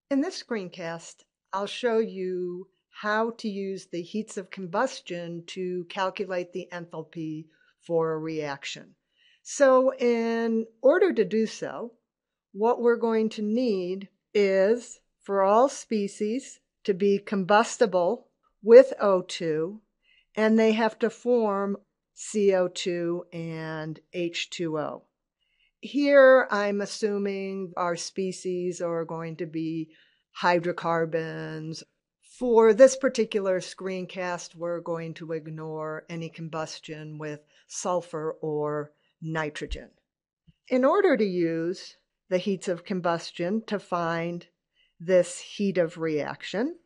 In this screencast, I'll show you how to use the heats of combustion to calculate the enthalpy for a reaction. So in order to do so, what we're going to need is for all species to be combustible with O2, and they have to form CO2 and H2O. Here, I'm assuming our species are going to be hydrocarbons. For this particular screencast, we're going to ignore any combustion with sulfur or nitrogen. In order to use the heats of combustion to find this heat of reaction,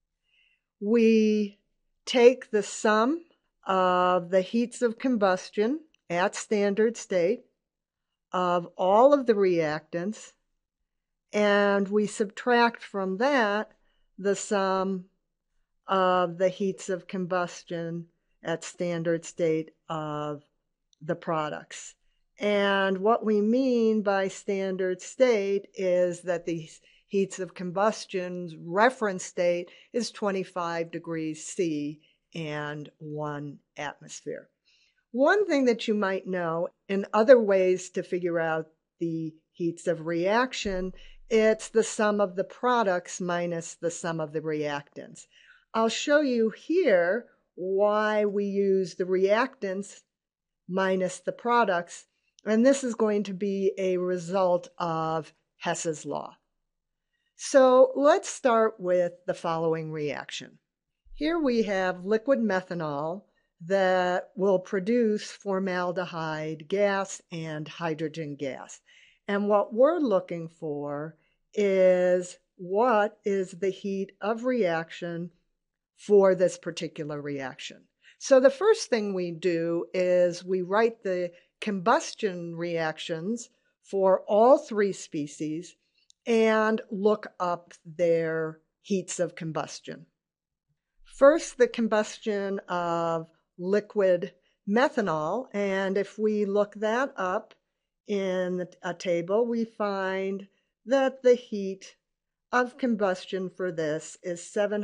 we take the sum of the heats of combustion at standard state of all of the reactants, and we subtract from that the sum of the heats of combustion at standard state of the products. And what we mean by standard state is that the heats of combustion's reference state is 25 degrees C and 1 atmosphere. One thing that you might know in other ways to figure out the heats of reaction, it's the sum of the products minus the sum of the reactants. I'll show you here why we use the reactants minus the products, and this is going to be a result of Hess's law. So let's start with the following reaction. Here we have liquid methanol that will produce formaldehyde gas and hydrogen gas. And what we're looking for is what is the heat of reaction for this particular reaction. So the first thing we do is we write the combustion reactions for all three species and look up their heats of combustion. First, the combustion of liquid methanol, and if we look that up in a table, we find that the heat of combustion for this is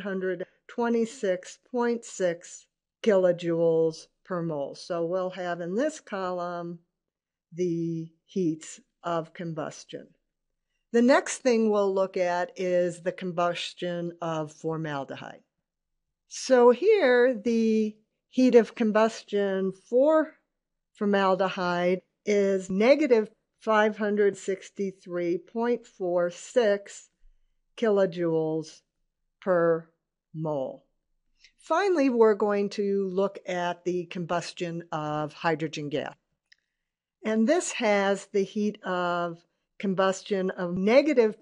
726.6 kilojoules per mole. So we'll have in this column the heats of combustion. The next thing we'll look at is the combustion of formaldehyde. So here the heat of combustion for formaldehyde is negative 563.46 kilojoules per mole. Finally, we're going to look at the combustion of hydrogen gas. And this has the heat of combustion of negative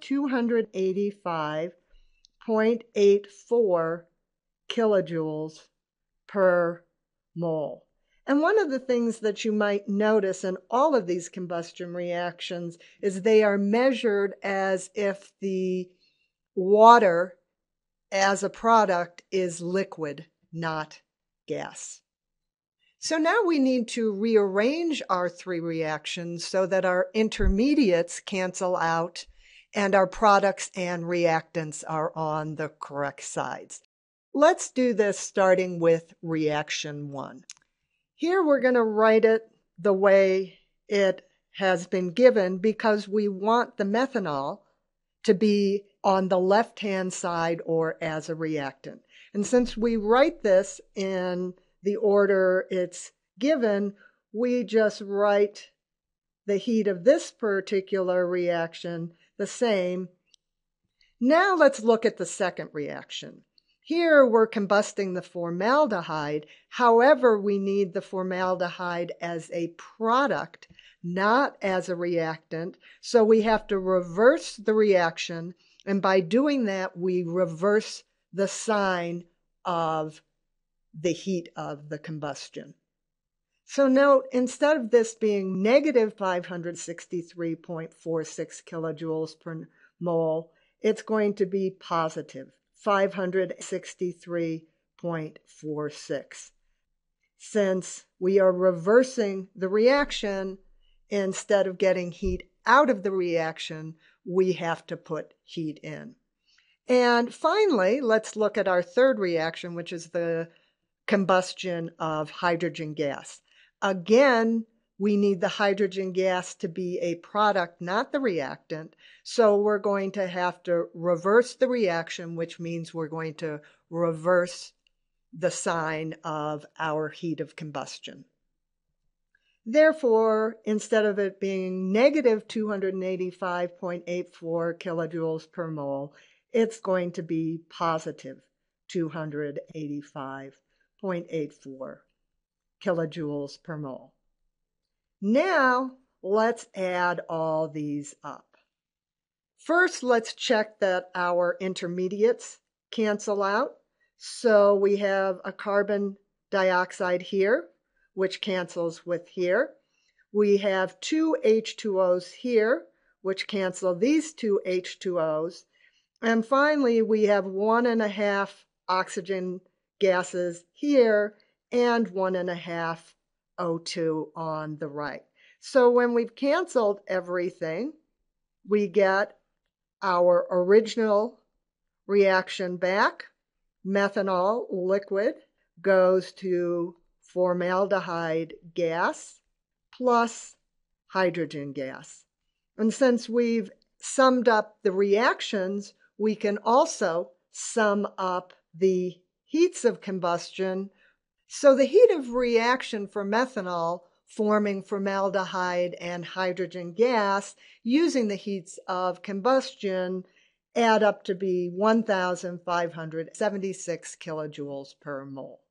285.84 kilojoules per mole. And one of the things that you might notice in all of these combustion reactions is they are measured as if the water as a product is liquid, not gas. So now we need to rearrange our three reactions so that our intermediates cancel out and our products and reactants are on the correct sides. Let's do this starting with reaction 1. Here we're going to write it the way it has been given because we want the methanol to be on the left-hand side or as a reactant. And since we write this in the order it's given, we just write the heat of this particular reaction the same. Now let's look at the second reaction. Here we're combusting the formaldehyde. However, we need the formaldehyde as a product, not as a reactant. So we have to reverse the reaction. And by doing that, we reverse the sign of the heat of the combustion. So note, instead of this being negative 563.46 kilojoules per mole, it's going to be positive 563.46. Since we are reversing the reaction, instead of getting heat out of the reaction, we have to put heat in. And finally, let's look at our third reaction, which is the combustion of hydrogen gas. Again, we need the hydrogen gas to be a product, not the reactant. So we're going to have to reverse the reaction, which means we're going to reverse the sign of our heat of combustion. Therefore, instead of it being negative 285.84 kilojoules per mole, it's going to be positive 285.84 kilojoules per mole. Now, let's add all these up. First, let's check that our intermediates cancel out. So we have a carbon dioxide here, which cancels with here. We have two H2Os here, which cancel these two H2Os. And finally, we have 1.5 oxygen gases here and 1.5 O2 on the right. So when we've canceled everything, we get our original reaction back. Methanol liquid goes to formaldehyde gas plus hydrogen gas. And since we've summed up the reactions, we can also sum up the heats of combustion. So the heat of reaction for methanol forming formaldehyde and hydrogen gas using the heats of combustion add up to be 1,576 kilojoules per mole.